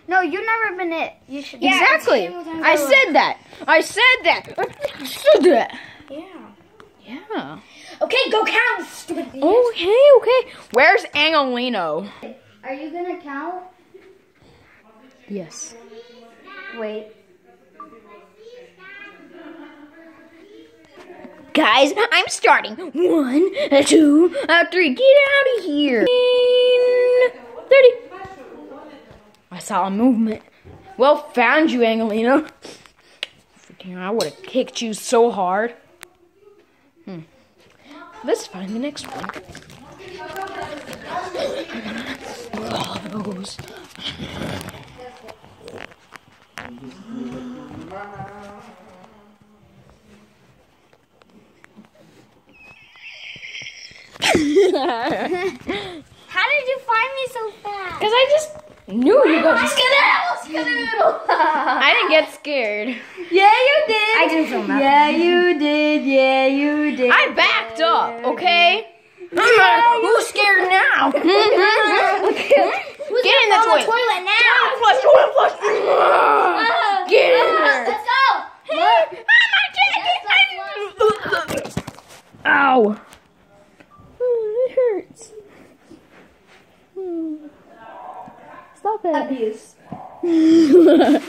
No, you've never been it. You should. Yeah, exactly. I said that. I said that. I said that. Yeah. Yeah. Okay, go count, stupid idiot. Okay. Where's Angelino? Are you gonna count? Yes. Wait. Guys, I'm starting. 1, 2, 3. Get out of here. 30. I saw a movement. Well, found you, Angelino. Freaking, I would have kicked you so hard. Let's find the next one. Those. How did you find me so fast? Because I just knew you guys. Skedaddle! I didn't get scared. Yeah, you did. I didn't film that. Yeah, you did. Yeah, you did. I backed up, okay? Who's scared now? Who's Get in the toilet. toilet now? Toilet flush. Get in there. Let's go. Ow. It hurts. Stop it. Abuse.